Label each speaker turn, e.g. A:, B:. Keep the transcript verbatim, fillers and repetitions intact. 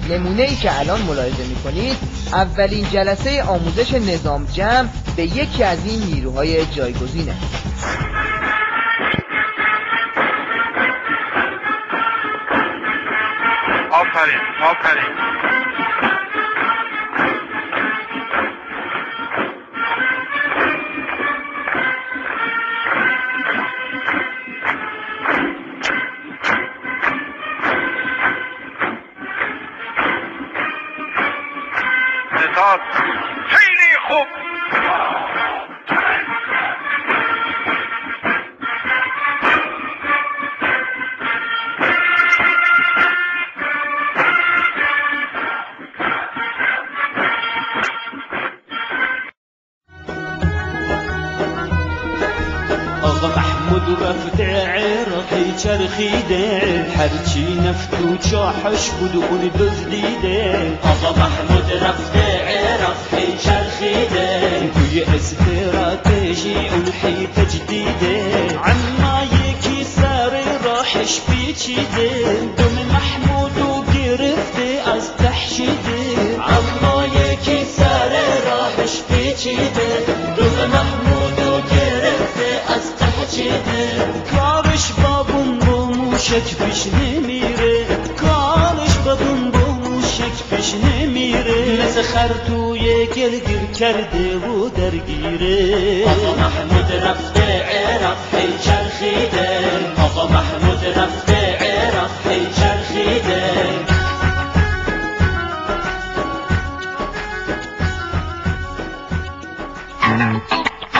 A: نمونه ای که الان ملاحظه میکنید اولین جلسه آموزش نظام جمع به یکی از این نیروهای جایگزینه.
B: آفرین آفرین. نظام خیلی خوب.
C: آقا محمود رفته عراقی چرخیده، هرچی نفتو چاحش بود اون دزدیده.
D: آقا محمود رفته عراقی چرخیده،
C: توی استراتژی اون حی تجدیده. اما یکی سر راحش پیچیده، دم محمودو گرفته از تحشیده.
D: اما یکی سر راحش پیچیده، دم محمودو گرفته از تحشیده.
C: کارش با بوم و موشک پیش نمیره، کارش با بوم و موشک پیش نمیره. مثل خر توی گل گیر کرده و درگیره.
D: آقا محمود رفته